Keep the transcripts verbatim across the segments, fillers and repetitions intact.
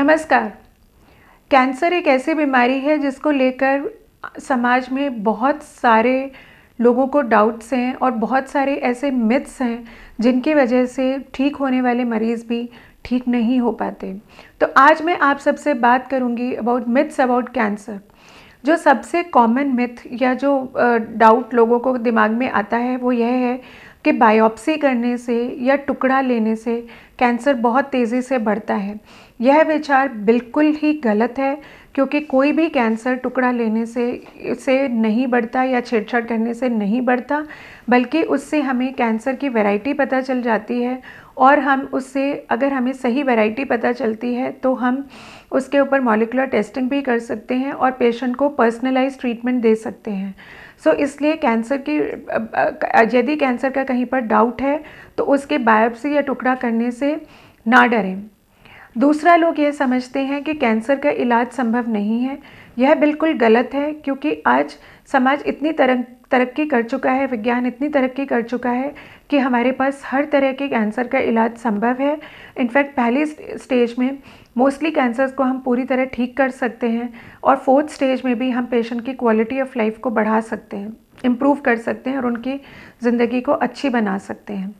नमस्कार। कैंसर एक ऐसी बीमारी है जिसको लेकर समाज में बहुत सारे लोगों को डाउट्स हैं और बहुत सारे ऐसे मिथ्स हैं जिनकी वजह से ठीक होने वाले मरीज़ भी ठीक नहीं हो पाते। तो आज मैं आप सबसे बात करूंगी अबाउट मिथ्स अबाउट कैंसर। जो सबसे कॉमन मिथ या जो डाउट लोगों को दिमाग में आता है वो यह है कि बायोप्सी करने से या टुकड़ा लेने से कैंसर बहुत तेज़ी से बढ़ता है। यह विचार बिल्कुल ही गलत है, क्योंकि कोई भी कैंसर टुकड़ा लेने से से नहीं बढ़ता या छेड़छाड़ करने से नहीं बढ़ता, बल्कि उससे हमें कैंसर की वैरायटी पता चल जाती है और हम उससे अगर हमें सही वैरायटी पता चलती है तो हम उसके ऊपर मॉलिक्यूलर टेस्टिंग भी कर सकते हैं और पेशेंट को पर्सनलाइज्ड ट्रीटमेंट दे सकते हैं। सो so, इसलिए कैंसर की यदि कैंसर का कहीं पर डाउट है तो उसके बायोप्सी या टुकड़ा करने से ना डरें। दूसरा, लोग ये समझते हैं कि कैंसर का इलाज संभव नहीं है। यह बिल्कुल गलत है, क्योंकि आज समाज इतनी तरह तरक्की कर चुका है, विज्ञान इतनी तरक्की कर चुका है कि हमारे पास हर तरह के कैंसर का इलाज संभव है। इनफैक्ट पहली स्टेज में मोस्टली कैंसर्स को हम पूरी तरह ठीक कर सकते हैं और फोर्थ स्टेज में भी हम पेशेंट की क्वालिटी ऑफ लाइफ को बढ़ा सकते हैं, इम्प्रूव कर सकते हैं और उनकी ज़िंदगी को अच्छी बना सकते हैं।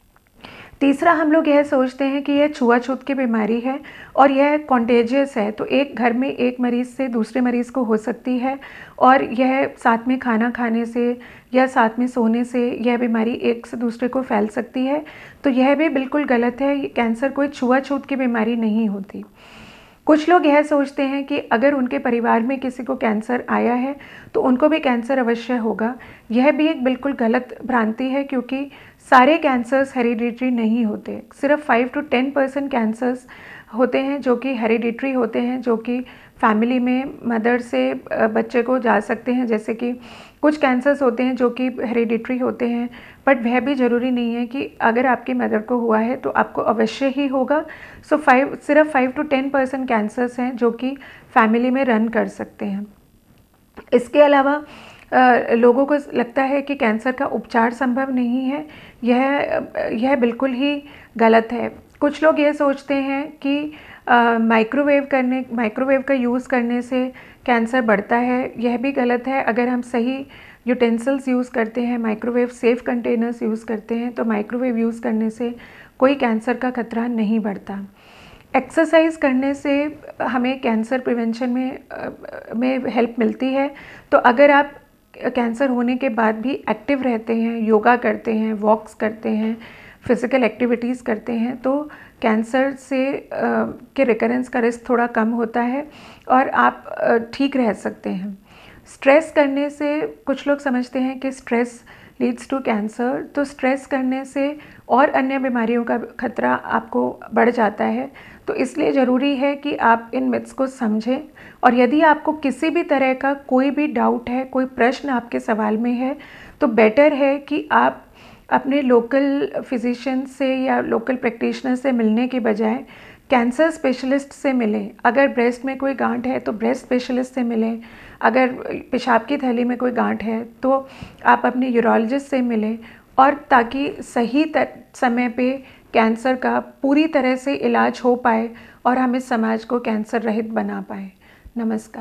तीसरा, हम लोग यह सोचते हैं कि यह छुआछूत की बीमारी है और यह कॉन्टेजियस है, तो एक घर में एक मरीज़ से दूसरे मरीज़ को हो सकती है और यह साथ में खाना खाने से या साथ में सोने से यह बीमारी एक से दूसरे को फैल सकती है। तो यह भी बिल्कुल गलत है। कैंसर कोई छुआछूत की बीमारी नहीं होती। कुछ लोग यह सोचते हैं कि अगर उनके परिवार में किसी को कैंसर आया है तो उनको भी कैंसर अवश्य होगा। यह भी एक बिल्कुल गलत भ्रांति है, क्योंकि सारे कैंसर्स हेरिडिटरी नहीं होते। सिर्फ five to ten percent cancers होते हैं जो कि हेरिडिटरी होते हैं, जो कि फैमिली में मदर से बच्चे को जा सकते हैं। जैसे कि कुछ कैंसर्स होते हैं जो कि हेरिडिटरी होते हैं, बट वह भी ज़रूरी नहीं है कि अगर आपकी मदर को हुआ है तो आपको अवश्य ही होगा। सो फाइव सिर्फ five to ten percent cancers हैं जो कि फैमिली में रन कर सकते हैं। इसके अलावा Uh, लोगों को लगता है कि कैंसर का उपचार संभव नहीं है। यह यह बिल्कुल ही गलत है। कुछ लोग ये सोचते हैं कि माइक्रोवेव करने माइक्रोवेव का यूज़ करने से कैंसर बढ़ता है। यह भी गलत है। अगर हम सही यूटेंसिल्स यूज़ करते हैं, माइक्रोवेव सेफ कंटेनर्स यूज़ करते हैं, तो माइक्रोवेव यूज़ करने से कोई कैंसर का खतरा नहीं बढ़ता। एक्सरसाइज करने से हमें कैंसर प्रिवेंशन में में हेल्प मिलती है। तो अगर आप कैंसर होने के बाद भी एक्टिव रहते हैं, योगा करते हैं, वॉक्स करते हैं, फिज़िकल एक्टिविटीज़ करते हैं, तो कैंसर से के रिकरेंस का रिस्क थोड़ा कम होता है और आप ठीक रह सकते हैं। स्ट्रेस करने से कुछ लोग समझते हैं कि स्ट्रेस लीड्स टू कैंसर, तो स्ट्रेस करने से और अन्य बीमारियों का खतरा आपको बढ़ जाता है। तो इसलिए ज़रूरी है कि आप इन मिथ्स को समझें, और यदि आपको किसी भी तरह का कोई भी डाउट है, कोई प्रश्न आपके सवाल में है, तो बेटर है कि आप अपने लोकल फिजिशियन से या लोकल प्रैक्टिशनर से मिलने के बजाय कैंसर स्पेशलिस्ट से मिलें। अगर ब्रेस्ट में कोई गांठ है तो ब्रेस्ट स्पेशलिस्ट से मिलें। अगर पेशाब की थैली में कोई गांठ है तो आप अपने यूरोलॉजिस्ट से मिलें, और ताकि सही समय पे कैंसर का पूरी तरह से इलाज हो पाए और हम इस समाज को कैंसर रहित बना पाए। नमस्कार।